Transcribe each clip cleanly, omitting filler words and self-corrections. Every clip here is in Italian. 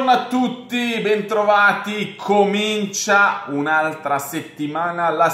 Buongiorno a tutti, bentrovati. Comincia un'altra settimana, la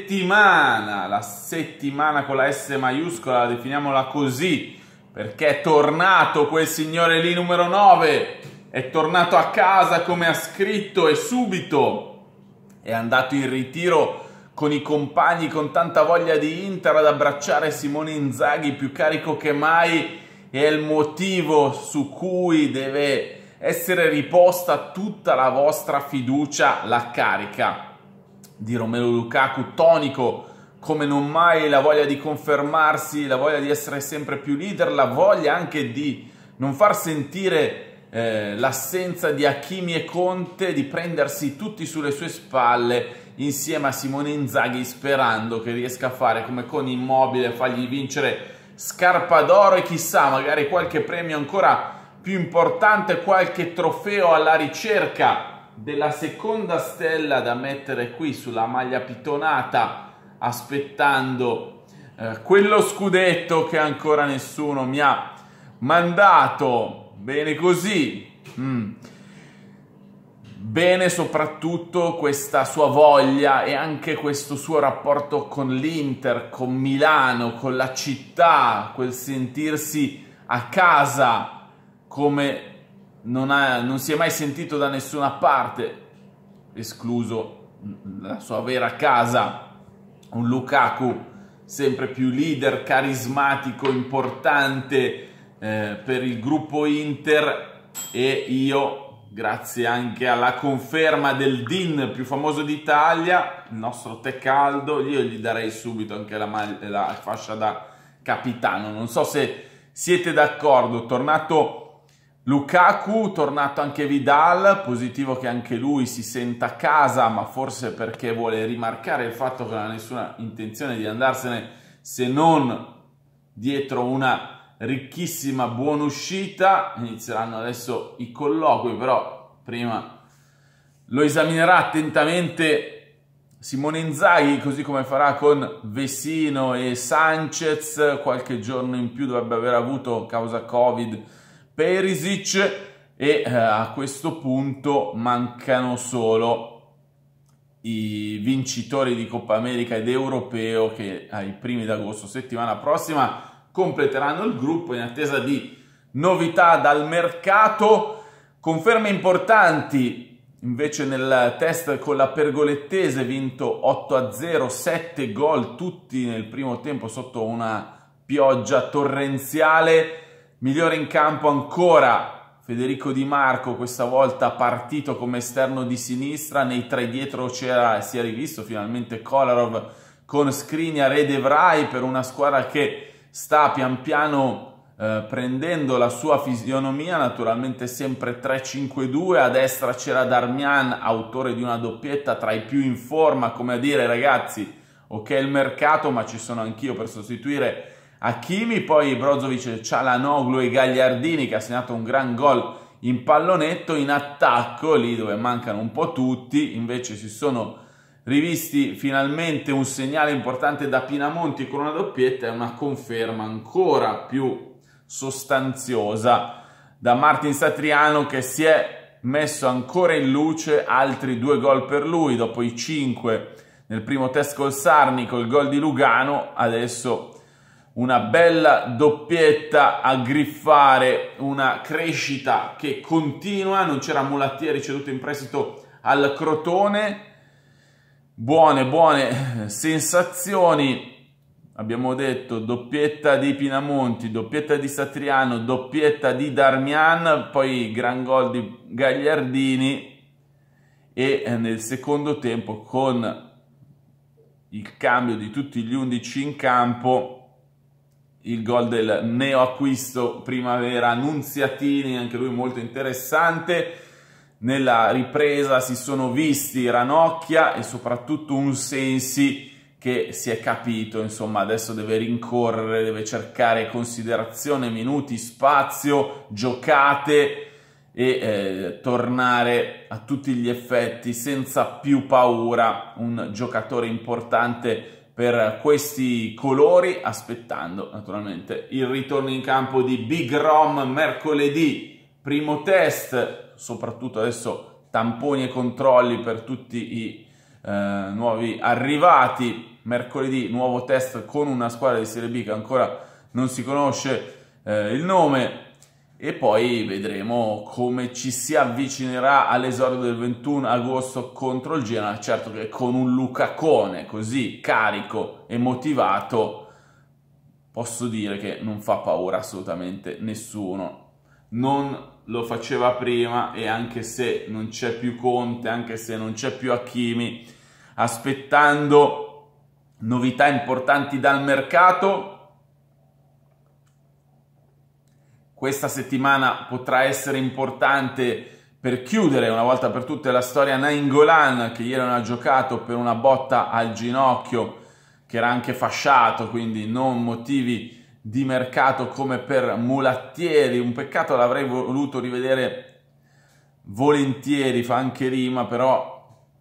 settimana con la S maiuscola, definiamola così, perché è tornato quel signore lì numero 9, è tornato a casa come ha scritto e subito è andato in ritiro con i compagni con tanta voglia di Inter ad abbracciare Simone Inzaghi, più carico che mai, e è il motivo su cui deve essere riposta tutta la vostra fiducia. La carica di Romelu Lukaku, tonico come non mai, la voglia di confermarsi, la voglia di essere sempre più leader, la voglia anche di non far sentire l'assenza di Hakimi e Conte, di prendersi tutti sulle sue spalle insieme a Simone Inzaghi, sperando che riesca a fare come con Immobile, fargli vincere scarpa d'oro e chissà, magari qualche premio ancora più importante, qualche trofeo alla ricerca della seconda stella da mettere qui sulla maglia pitonata, aspettando quello scudetto che ancora nessuno mi ha mandato. Bene così. Bene soprattutto questa sua voglia e anche questo suo rapporto con l'Inter, con Milano, con la città, quel sentirsi a casa come non si è mai sentito da nessuna parte, escluso la sua vera casa. Un Lukaku sempre più leader, carismatico, importante per il gruppo Inter, e io, grazie anche alla conferma del DIN più famoso d'Italia, il nostro Tecaldo, io gli darei subito anche la fascia da capitano. Non so se siete d'accordo. Tornato Lukaku, tornato anche Vidal, positivo che anche lui si senta a casa, ma forse perché vuole rimarcare il fatto che non ha nessuna intenzione di andarsene se non dietro una ricchissima buona uscita. Inizieranno adesso i colloqui, però prima lo esaminerà attentamente Simone Inzaghi, così come farà con Vecino e Sanchez. Qualche giorno in più dovrebbe aver avuto causa Covid Perisic, e a questo punto mancano solo i vincitori di Coppa America ed Europeo, che ai primi d'agosto, settimana prossima, completeranno il gruppo in attesa di novità dal mercato. Conferme importanti invece nel test con la Pergolettese, vinto 8-0, 7 gol tutti nel primo tempo sotto una pioggia torrenziale. Migliore in campo ancora Federico Di Marco, questa volta partito come esterno di sinistra. Nei tre dietro si è rivisto finalmente Kolarov con Skriniar ed Evrai, per una squadra che sta pian piano prendendo la sua fisionomia, naturalmente sempre 3-5-2. A destra c'era Darmian, autore di una doppietta, tra i più in forma, come a dire: ragazzi, ok il mercato, ma ci sono anch'io per sostituire Hakimi. Poi Brozovic, Çalhanoğlu e Gagliardini, che ha segnato un gran gol in pallonetto. In attacco, lì dove mancano un po' tutti, invece si sono rivisti finalmente un segnale importante da Pinamonti con una doppietta, e una conferma ancora più sostanziosa da Martin Satriano, che si è messo ancora in luce. Altri 2 gol per lui dopo i 5 nel primo test col Sarni, col gol di Lugano. Adesso una bella doppietta a griffare, una crescita che continua. Non c'era Mulattia, ceduto in prestito al Crotone. Buone sensazioni. Abbiamo detto doppietta di Pinamonti, doppietta di Satriano, doppietta di Darmian, poi gran gol di Gagliardini, e nel secondo tempo, con il cambio di tutti gli 11 in campo, il gol del neoacquisto Primavera Nunziatini, anche lui molto interessante. Nella ripresa si sono visti Ranocchia e soprattutto un Sensi che si è capito, insomma, adesso deve rincorrere, deve cercare considerazione, minuti, spazio, giocate, e tornare a tutti gli effetti senza più paura. Un giocatore importante per questi colori, aspettando naturalmente il ritorno in campo di Big Rom mercoledì. Primo test soprattutto adesso tamponi e controlli per tutti i nuovi arrivati. Mercoledì nuovo test con una squadra di Serie B che ancora non si conosce il nome, e poi vedremo come ci si avvicinerà all'esordio del 21 agosto contro il Genoa. Certo che con un Lukaku così carico e motivato posso dire che non fa paura assolutamente nessuno. Non lo faceva prima, e anche se non c'è più Conte, anche se non c'è più Hakimi, aspettando novità importanti dal mercato, questa settimana potrà essere importante per chiudere una volta per tutte la storia Nainggolan, che ieri non ha giocato per una botta al ginocchio che era anche fasciato, quindi non motivi di mercato come per Mulattieri. Un peccato, l'avrei voluto rivedere volentieri, fa anche rima, però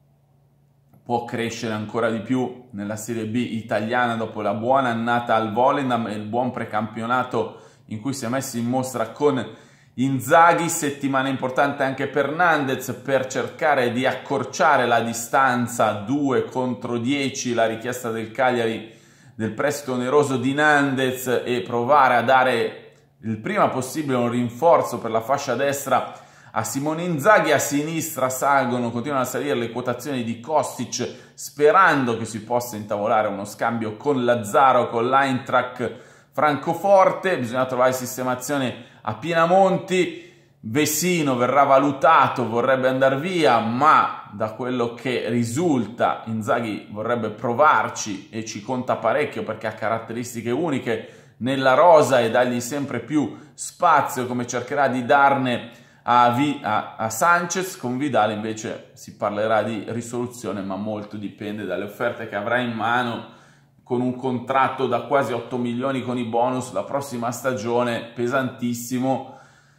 può crescere ancora di più nella Serie B italiana dopo la buona annata al Volendam e il buon precampionato in cui si è messo in mostra con Inzaghi. Settimana importante anche per Nandez per cercare di accorciare la distanza 2 contro 10, la richiesta del Cagliari del prestito oneroso di Nandez, e provare a dare il prima possibile un rinforzo per la fascia destra a Simone Inzaghi. A sinistra continuano a salire le quotazioni di Kostic, sperando che si possa intavolare uno scambio con Lazzaro, con l'Eintracht Francoforte. Bisogna trovare sistemazione a Pinamonti. Vecino verrà valutato, vorrebbe andare via, ma da quello che risulta Inzaghi vorrebbe provarci e ci conta parecchio perché ha caratteristiche uniche nella rosa e dargli sempre più spazio, come cercherà di darne a Sanchez. Con Vidal invece si parlerà di risoluzione, ma molto dipende dalle offerte che avrà in mano, con un contratto da quasi 8 milioni con i bonus la prossima stagione, pesantissimo,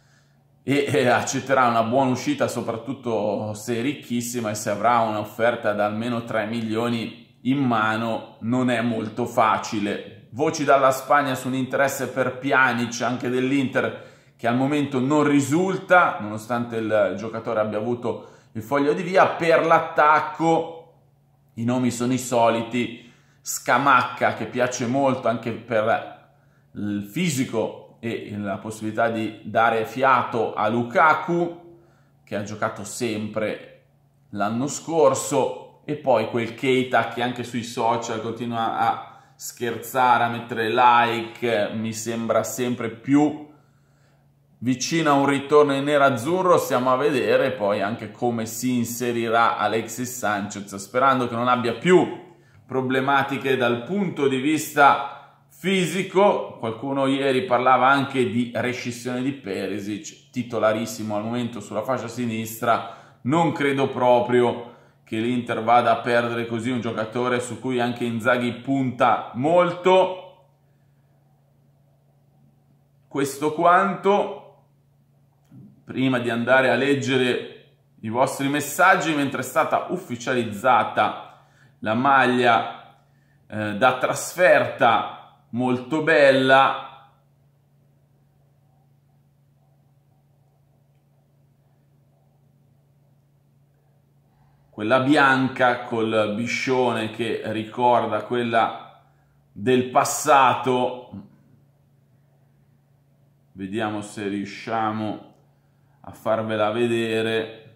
e accetterà una buona uscita, soprattutto se è ricchissima, e se avrà un'offerta da almeno 3 milioni in mano non è molto facile. Voci dalla Spagna su un interesse per Pjanic anche dell'Inter, che al momento non risulta, nonostante il giocatore abbia avuto il foglio di via. Per l'attacco i nomi sono i soliti: Scamacca, che piace molto anche per il fisico e la possibilità di dare fiato a Lukaku, che ha giocato sempre l'anno scorso, e poi quel Keita che anche sui social continua a scherzare, a mettere like, mi sembra sempre più vicino a un ritorno in nerazzurro. Stiamo a vedere poi anche come si inserirà Alexis Sanchez, sperando che non abbia più problematiche dal punto di vista fisico. Qualcuno ieri parlava anche di rescissione di Perisic, titolarissimo al momento sulla fascia sinistra. Non credo proprio che l'Inter vada a perdere così un giocatore su cui anche Inzaghi punta molto. Questo quanto. Prima di andare a leggere i vostri messaggi, mentre è stata ufficializzata la maglia da trasferta, molto bella, quella bianca col biscione che ricorda quella del passato. Vediamo se riusciamo a farvela vedere.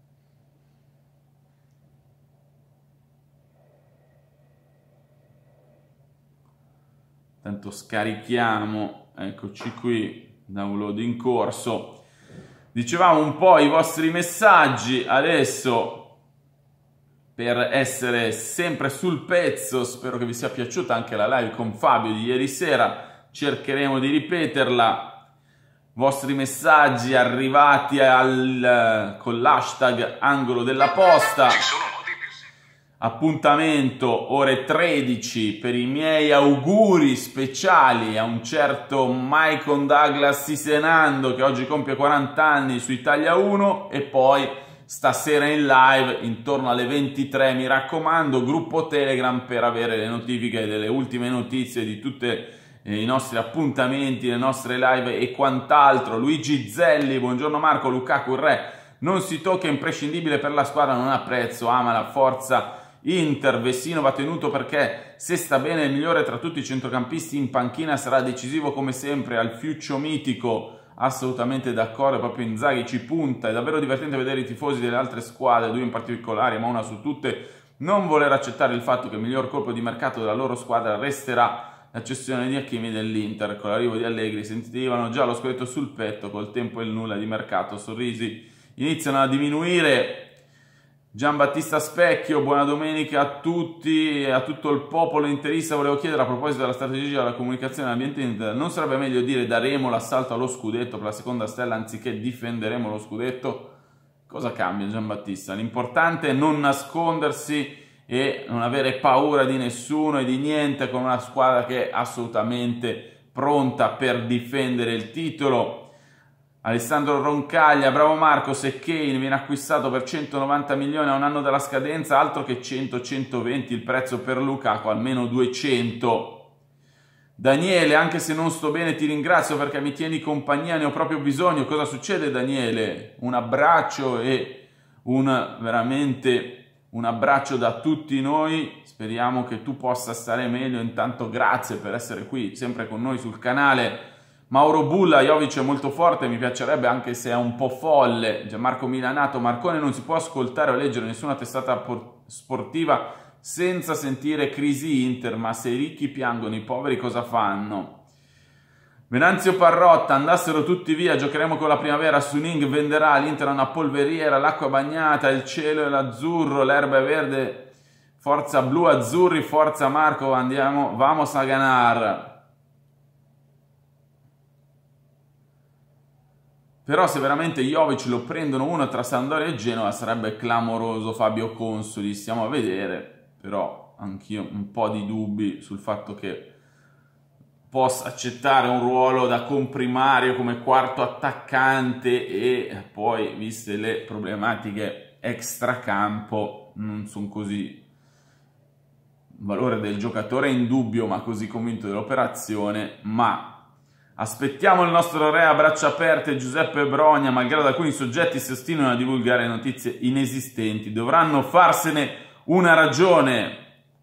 Tanto scarichiamo, eccoci qui, download in corso. Dicevamo un po' i vostri messaggi. Adesso, per essere sempre sul pezzo, spero che vi sia piaciuta anche la live con Fabio di ieri sera, cercheremo di ripeterla. Vostri messaggi arrivati con l'hashtag Angolo della Posta. Appuntamento ore 13 per i miei auguri speciali a un certo Michael Douglas Sisenando, che oggi compie 40 anni su Italia 1, e poi stasera in live intorno alle 23, mi raccomando, gruppo Telegram per avere le notifiche delle ultime notizie di tutte i nostri appuntamenti, le nostre live e quant'altro. Luigi Zelli, buongiorno Marco, Lukaku il re non si tocca, è imprescindibile per la squadra, non ha prezzo, ama la forza Inter. Vessino va tenuto perché se sta bene è il migliore tra tutti i centrocampisti, in panchina sarà decisivo come sempre, al Fiuccio mitico, assolutamente d'accordo, proprio Inzaghi ci punta. È davvero divertente vedere i tifosi delle altre squadre, due in particolare ma una su tutte, non voler accettare il fatto che il miglior colpo di mercato della loro squadra resterà la cessione di Hakimi dell'Inter. Con l'arrivo di Allegri sentivano già lo scudetto sul petto, col tempo e il nulla di mercato, sorrisi iniziano a diminuire. Giambattista Specchio, buona domenica a tutti e a tutto il popolo interista. Volevo chiedere a proposito della strategia della comunicazione dell'ambiente Inter, non sarebbe meglio dire daremo l'assalto allo scudetto per la seconda stella anziché difenderemo lo scudetto? Cosa cambia Giambattista? L'importante è non nascondersi e non avere paura di nessuno e di niente, con una squadra che è assolutamente pronta per difendere il titolo. Alessandro Roncaglia, bravo Marco, se Kane viene acquistato per 190 milioni a un anno dalla scadenza, altro che 100-120 il prezzo per Lukaku, almeno 200. Daniele, anche se non sto bene ti ringrazio perché mi tieni compagnia, ne ho proprio bisogno. Cosa succede Daniele? Un abbraccio e veramente un abbraccio da tutti noi, speriamo che tu possa stare meglio. Intanto grazie per essere qui sempre con noi sul canale. Mauro Bulla, Jovic è molto forte, mi piacerebbe anche se è un po' folle. Gianmarco Milanato, Marcone non si può ascoltare o leggere nessuna testata sportiva senza sentire crisi Inter, ma se i ricchi piangono i poveri cosa fanno? Venanzio Parrotta, andassero tutti via, giocheremo con la primavera, Suning venderà, l'Inter ha una polveriera, l'acqua bagnata, il cielo è l'azzurro, l'erba è verde, forza blu azzurri, forza Marco, andiamo, vamos a ganar. Però se veramente Jovic lo prendono uno tra Sampdoria e Genova sarebbe clamoroso. Fabio Consoli, stiamo a vedere, però anch'io un po' di dubbi sul fatto che possa accettare un ruolo da comprimario come quarto attaccante e poi, viste le problematiche extracampo, non sono così. Il valore del giocatore è indubbio, ma così convinto dell'operazione, ma aspettiamo il nostro re a braccia aperte. Giuseppe Brogna, malgrado alcuni soggetti si ostinano a divulgare notizie inesistenti, dovranno farsene una ragione.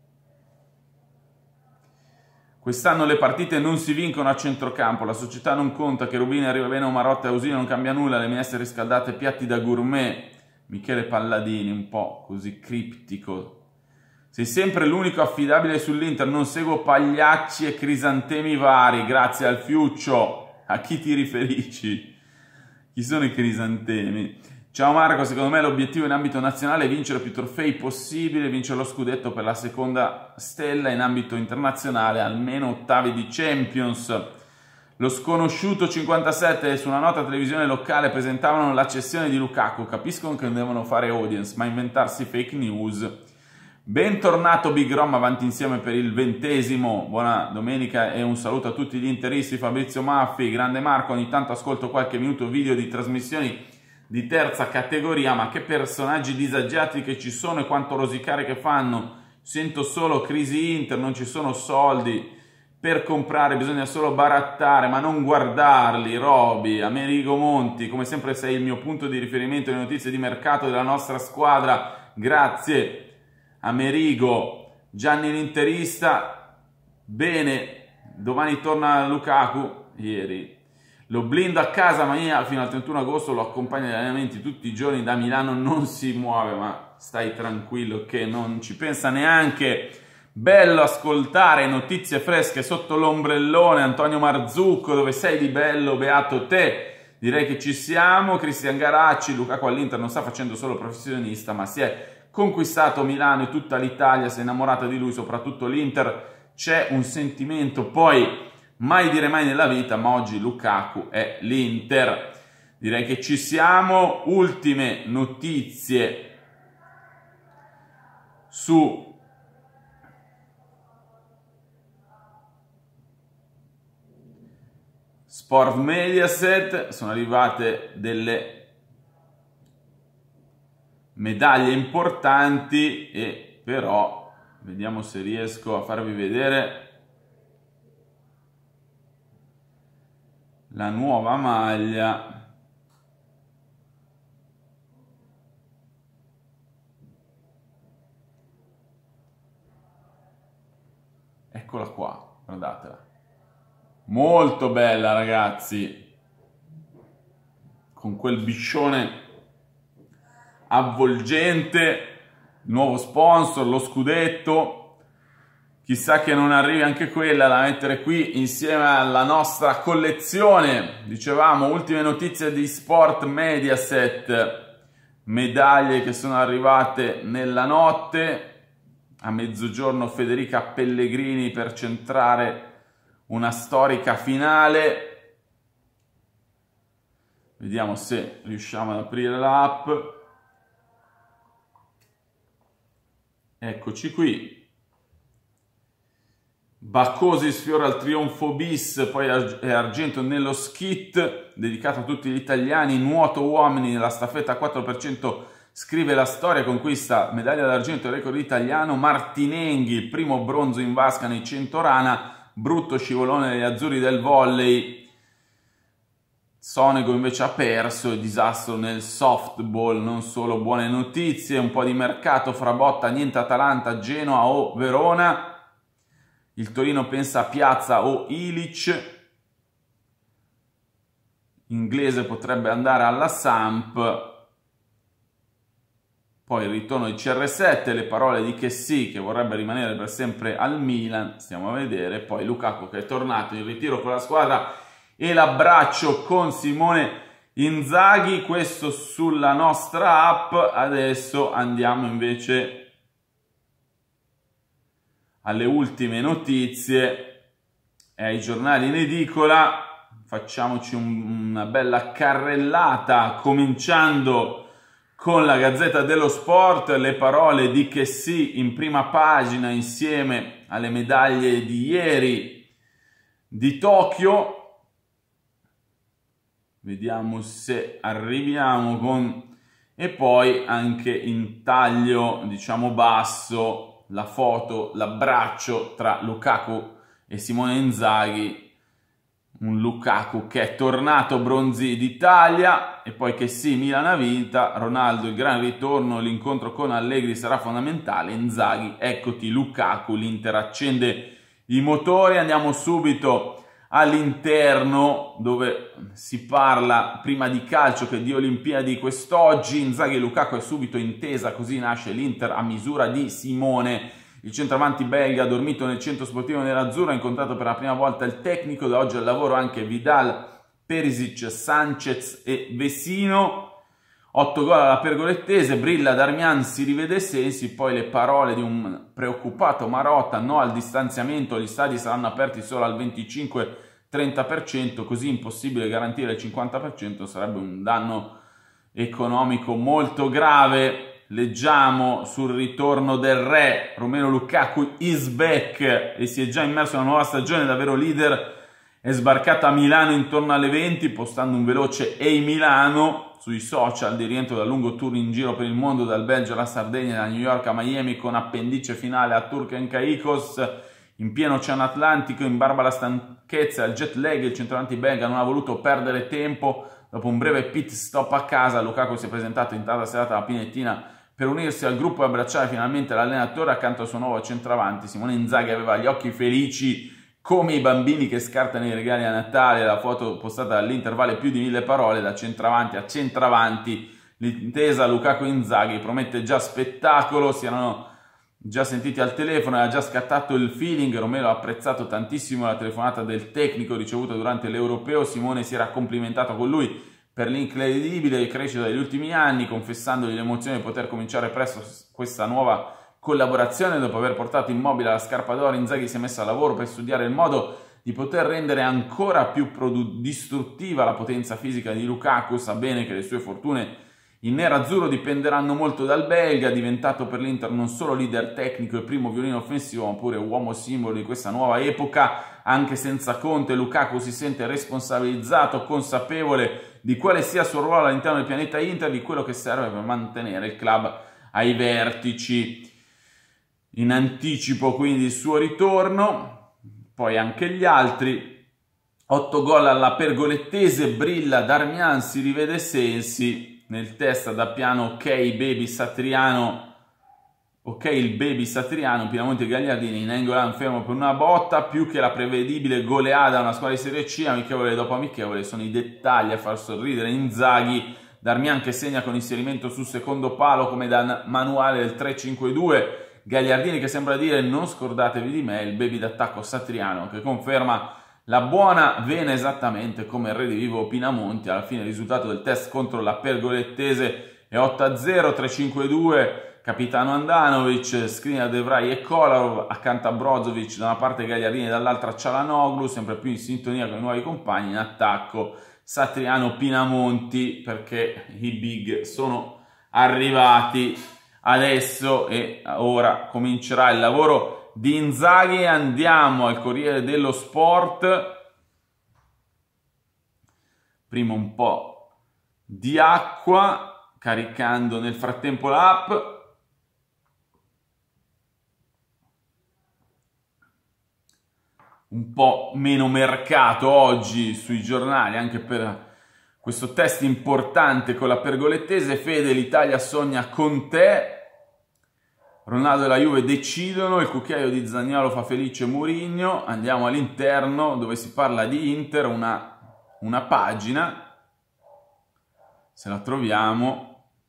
Quest'anno le partite non si vincono a centrocampo, la società non conta, che Rubini arriva bene o Marotta e Ausino non cambia nulla, le minestre riscaldate, piatti da gourmet. Michele Palladini, un po' così criptico. Sei sempre l'unico affidabile sull'Inter, non seguo pagliacci e crisantemi vari, grazie al Fiuccio. A chi ti riferisci? Chi sono i crisantemi? Ciao Marco, secondo me l'obiettivo in ambito nazionale è vincere più trofei possibile, vincere lo scudetto per la seconda stella, in ambito internazionale almeno ottavi di Champions. Lo sconosciuto 57 su una nota televisione locale presentavano la cessione di Lukaku, capiscono che non devono fare audience, ma inventarsi fake news. Bentornato Big Rom, avanti insieme per il 20°, buona domenica e un saluto a tutti gli interisti. Fabrizio Maffi, grande Marco, ogni tanto ascolto qualche minuto video di trasmissioni di terza categoria, ma che personaggi disagiati che ci sono e quanto rosicare che fanno. Sento solo crisi Inter, non ci sono soldi per comprare, bisogna solo barattare, ma non guardarli. Roby, Amerigo Monti, come sempre sei il mio punto di riferimento alle notizie di mercato della nostra squadra, grazie Amerigo. Gianni l'interista, bene, domani torna Lukaku, ieri lo blindo a casa mia fino al 31 agosto, lo accompagna agli allenamenti tutti i giorni, da Milano non si muove, ma stai tranquillo che non ci pensa neanche. Bello ascoltare notizie fresche sotto l'ombrellone. Antonio Marzucco, dove sei di bello, beato te. Direi che ci siamo. Cristian Garacci, Lukaku all'Inter non sta facendo solo professionista, ma si è conquistato Milano e tutta l'Italia, si è innamorata di lui, soprattutto l'Inter. C'è un sentimento, poi mai dire mai nella vita, ma oggi Lukaku è l'Inter. Direi che ci siamo. Ultime notizie su Sport Mediaset, sono arrivate delle medaglie importanti e però vediamo se riesco a farvi vedere la nuova maglia. eccola qua, guardatela. Molto bella, ragazzi, con quel biscione avvolgente, nuovo sponsor, lo scudetto. Chissà che non arrivi anche quella da mettere qui insieme alla nostra collezione. Dicevamo, ultime notizie di Sport Mediaset, medaglie che sono arrivate nella notte. A mezzogiorno Federica Pellegrini per centrare una storica finale. Vediamo se riusciamo ad aprire l'app. Eccoci qui. Baccosi sfiora il trionfo bis, poi è argento nello skit, dedicato a tutti gli italiani. Nuoto uomini, la staffetta 4% scrive la storia, conquista medaglia d'argento e record italiano. Martinenghi, il primo bronzo in vasca nei 100 rana, brutto scivolone degli azzurri del volley. Sonego invece ha perso, disastro nel softball. Non solo buone notizie, un po' di mercato fra Botta, niente Atalanta, Genoa o Verona. Il Torino pensa a Piazza o Ilic. Inglese potrebbe andare alla Samp. Poi il ritorno di CR7, le parole di Kessie che vorrebbe rimanere per sempre al Milan, stiamo a vedere. Poi Lukaku che è tornato in ritiro con la squadra e l'abbraccio con Simone Inzaghi. Questo sulla nostra app. Adesso andiamo invece alle ultime notizie e ai giornali in edicola. Facciamoci una bella carrellata, cominciando con la Gazzetta dello Sport. Le parole di Kessie in prima pagina insieme alle medaglie di ieri di Tokyo. Vediamo se arriviamo con... E poi anche in taglio, diciamo basso, la foto, l'abbraccio tra Lukaku e Simone Inzaghi. Un Lukaku che è tornato bronzi d'Italia. E poi che sì, Milan ha vinta, Ronaldo il gran ritorno, l'incontro con Allegri sarà fondamentale. Inzaghi, eccoti Lukaku, l'Inter accende i motori. Andiamo subito all'interno, dove si parla prima di calcio che di Olimpiadi quest'oggi. Inzaghi e Lukaku è subito intesa, così nasce l'Inter a misura di Simone. Il centravanti belga ha dormito nel centro sportivo nerazzurro, ha incontrato per la prima volta il tecnico. Da oggi al lavoro anche Vidal, Perisic, Sanchez e Vesino. 8 gol alla pergolettese, brilla Darmian, si rivede Sensi. Poi le parole di un preoccupato Marotta: no al distanziamento, gli stadi saranno aperti solo al 25-30%, così impossibile garantire il 50%, sarebbe un danno economico molto grave. Leggiamo sul ritorno del re, Romelu Lukaku is back e si è già immerso in una nuova stagione, davvero leader. È sbarcato a Milano intorno alle 20, postando un veloce "Ehi Milano" sui social di rientro dal lungo tour in giro per il mondo, dal Belgio alla Sardegna, da New York a Miami, con appendice finale a Turk and Caicos. In pieno Oceano Atlantico, in barba alla stanchezza e al jet lag, il centravanti belga non ha voluto perdere tempo. Dopo un breve pit stop a casa, Lukaku si è presentato in tarda serata alla Pinettina per unirsi al gruppo e abbracciare finalmente l'allenatore accanto al suo nuovo centravanti. Simone Inzaghi aveva gli occhi felici come i bambini che scartano i regali a Natale. La foto postata dall'Inter vale più di 1000 parole. Da centravanti a centravanti, l'intesa Lukaku-Inzaghi promette già spettacolo. Si erano già sentiti al telefono, era già scattato il feeling. Romelu ha apprezzato tantissimo la telefonata del tecnico ricevuta durante l'Europeo. Simone si era complimentato con lui per l'incredibile crescita degli ultimi anni, confessandogli l'emozione di poter cominciare presto questa nuova collaborazione. Dopo aver portato Immobile alla scarpa d'oro, Inzaghi si è messo a lavoro per studiare il modo di poter rendere ancora più distruttiva la potenza fisica di Lukaku. Sa bene che le sue fortune in nerazzurro dipenderanno molto dal belga, diventato per l'Inter non solo leader tecnico e primo violino offensivo, ma pure uomo simbolo di questa nuova epoca. Anche senza Conte, Lukaku si sente responsabilizzato, consapevole di quale sia il suo ruolo all'interno del pianeta Inter, di quello che serve per mantenere il club ai vertici. In anticipo quindi il suo ritorno. Poi anche gli altri. 8 gol alla pergolettese, brilla Darmian, si rivede Sensi. Nel testa da piano "Ok baby" Satriano Ok, il baby Satriano, Pinamonti e Gagliardini, Nainggolan fermo per una botta, più che la prevedibile goleada a una squadra di Serie C, amichevole dopo amichevole, sono i dettagli a far sorridere Inzaghi. Darmian che segna con inserimento sul secondo palo come da manuale del 3-5-2, Gagliardini che sembra dire non scordatevi di me, il baby d'attacco Satriano che conferma la buona vena esattamente come il redivivo Pinamonti. Alla fine il risultato del test contro la Pergolettese è 8-0, 3-5-2, capitano Andanovic, Skriniar, De Vrij e Kolarov, accanto a Brozovic da una parte Gagliardini e dall'altra Çalhanoğlu, sempre più in sintonia con i nuovi compagni. In attacco Satriano, Pinamonti, perché i big sono arrivati adesso e ora comincerà il lavoro di Inzaghi. Andiamo al Corriere dello Sport. Prima un po' di acqua, caricando nel frattempo l'app. Un po' meno mercato oggi sui giornali anche per questo test importante con la Pergolettese. Fede, l'Italia sogna con te. Ronaldo e la Juve decidono, il cucchiaio di Zaniolo fa felice Mourinho. Andiamo all'interno dove si parla di Inter, una pagina, se la troviamo.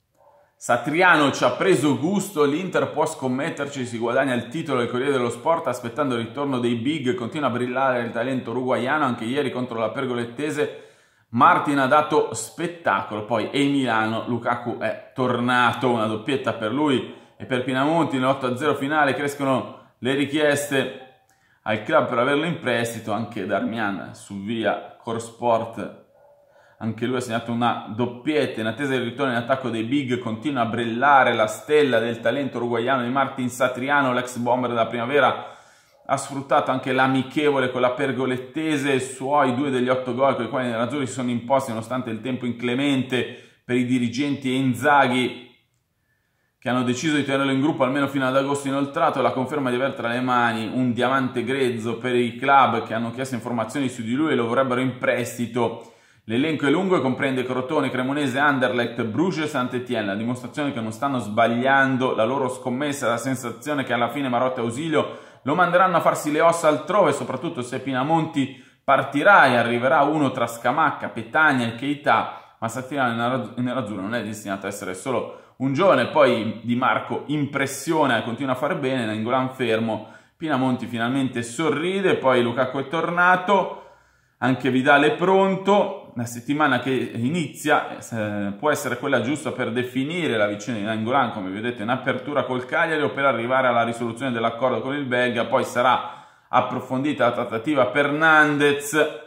Satriano ci ha preso gusto, l'Inter può scommetterci, si guadagna il titolo del Corriere dello Sport aspettando il ritorno dei big, continua a brillare il talento uruguaiano, anche ieri contro la Pergolettese Martin ha dato spettacolo. Poi e Milano, Lukaku è tornato, una doppietta per lui e per Pinamonti. Nell'8-0 finale crescono le richieste al club per averlo in prestito, anche Darmian su via Corsport. Anche lui ha segnato una doppietta. In attesa del ritorno in attacco dei big continua a brillare la stella del talento uruguaiano di Martin Satriano, l'ex bomber della primavera. Ha sfruttato anche l'amichevole con la Pergolettese, suoi 2 degli 8 gol con i quali i nerazzurri si sono imposti nonostante il tempo inclemente per i dirigenti e Inzaghi, che hanno deciso di tenerlo in gruppo almeno fino ad agosto inoltrato. La conferma di aver tra le mani un diamante grezzo per i club che hanno chiesto informazioni su di lui e lo vorrebbero in prestito. L'elenco è lungo e comprende Crotone, Cremonese, Anderlecht, Bruges e Saint-Étienne. La dimostrazione che non stanno sbagliando la loro scommessa, la sensazione che alla fine Marotta e Ausilio lo manderanno a farsi le ossa altrove, soprattutto se Pinamonti partirà e arriverà uno tra Scamacca, Petagna e Keita. Ma Satriano in nerazzurro non è destinato a essere solo un giovane. Poi Di Marco impressiona e continua a fare bene, Nainggolan fermo, Pinamonti finalmente sorride, poi Lukaku è tornato, anche Vidal è pronto. La settimana che inizia può essere quella giusta per definire la vicenda di Nainggolan, come vi ho detto, in apertura col Cagliari o per arrivare alla risoluzione dell'accordo con il belga. Poi sarà approfondita la trattativa per Nandez.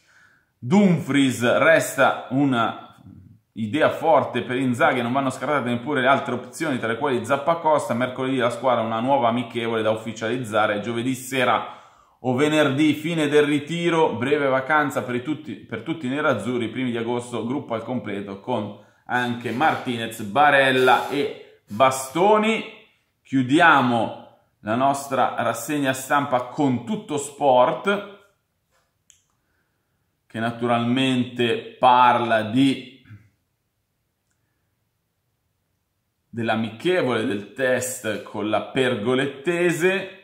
Dumfries resta una idea forte per Inzaghi, non vanno scartate neppure le altre opzioni, tra le quali Zappacosta. Mercoledì la squadra ha una nuova amichevole da ufficializzare, giovedì sera o venerdì fine del ritiro, breve vacanza per tutti i nerazzurri, primi di agosto gruppo al completo con anche Martinez, Barella e Bastoni. Chiudiamo la nostra rassegna stampa con Tutto Sport, che naturalmente parla dell'amichevole del test con la Pergolettese.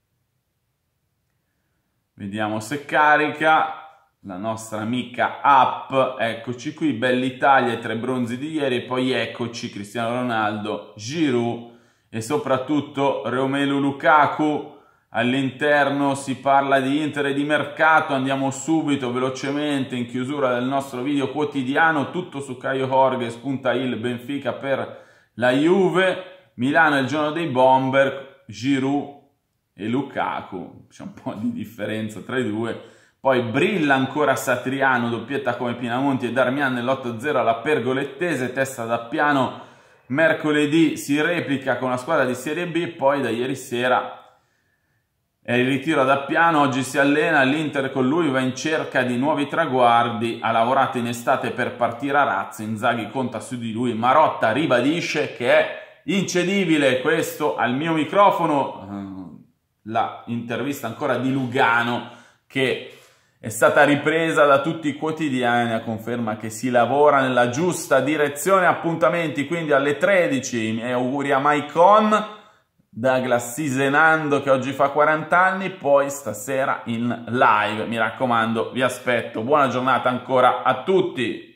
Vediamo se carica la nostra amica app. Eccoci qui, Bell'Italia e 3 bronzi di ieri. Poi eccoci Cristiano Ronaldo, Giroud e soprattutto Romelu Lukaku. All'interno si parla di Inter e di mercato. Andiamo subito velocemente in chiusura del nostro video quotidiano. Tutto su Caio Jorge, spunta il Benfica per la Juve. Milano è il giorno dei bomber, Giroud e Lukaku, c'è un po' di differenza tra i due. Poi brilla ancora Satriano, doppietta come Pinamonti e Darmian nell'8-0 alla Pergolettese, testa da piano. Mercoledì si replica con la squadra di Serie B, poi da ieri sera è il ritiro ad Appiano, oggi si allena, l'Inter con lui va in cerca di nuovi traguardi, ha lavorato in estate per partire a razzo, Inzaghi conta su di lui, Marotta ribadisce che è incedibile. Questo al mio microfono. La intervista ancora di Lugano, che è stata ripresa da tutti i quotidiani, a conferma che si lavora nella giusta direzione. Appuntamenti quindi alle 13, i miei auguri a Maicon, Douglas Sisenando che oggi fa 40 anni, poi stasera in live. Mi raccomando, vi aspetto. Buona giornata ancora a tutti!